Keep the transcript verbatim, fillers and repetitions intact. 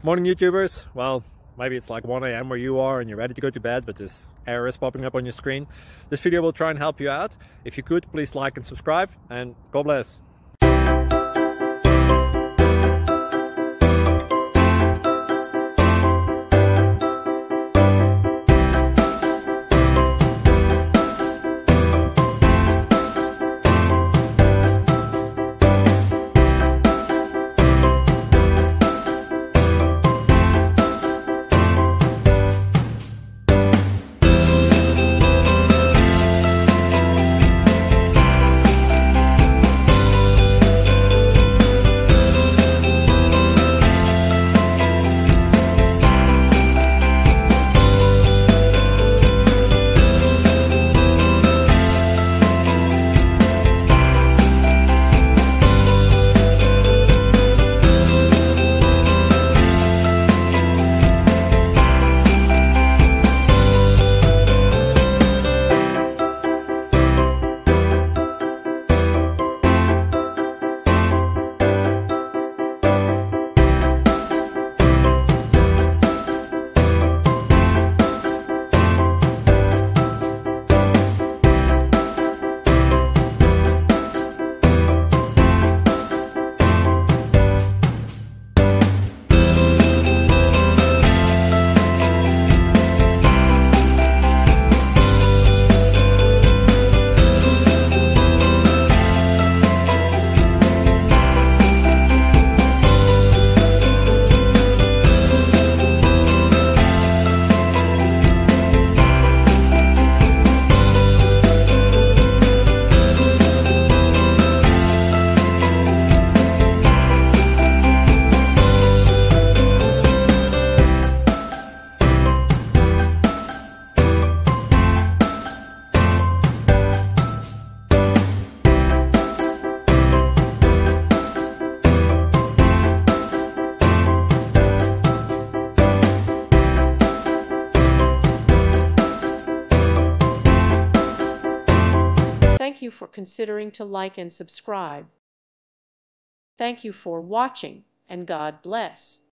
Morning YouTubers. Well, maybe it's like one A M where you are and you're ready to go to bed, but this error is popping up on your screen. This video will try and help you out. If you could, please like and subscribe, and God bless. Thank you for considering to like and subscribe. Thank you for watching, and God bless.